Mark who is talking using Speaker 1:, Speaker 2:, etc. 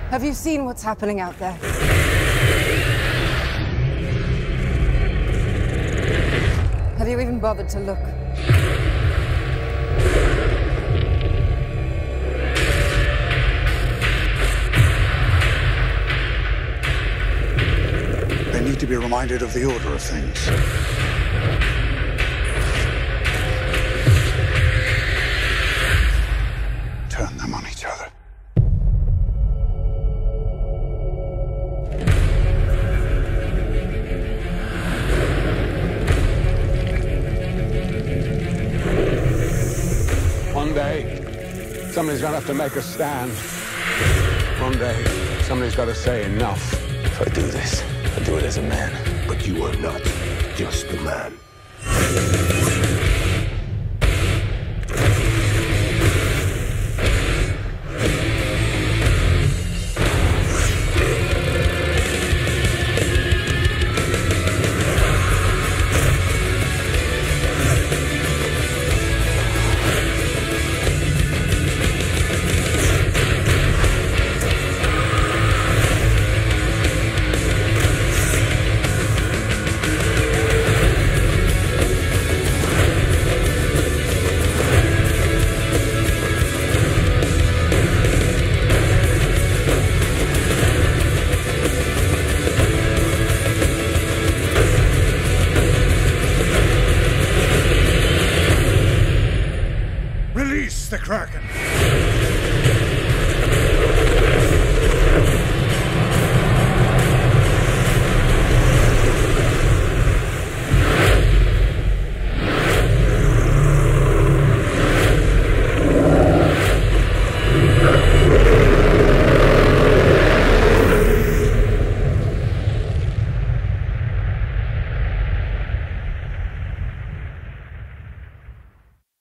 Speaker 1: Have you seen what's happening out there? Have you even bothered to look?
Speaker 2: They need to be reminded of the order of things. Turn them on each other.
Speaker 3: One day, somebody's gonna have to make a stand. One day, somebody's gotta say enough.
Speaker 4: If I do this, I do it as a man.
Speaker 5: But you are not just a man.
Speaker 2: Release the Kraken!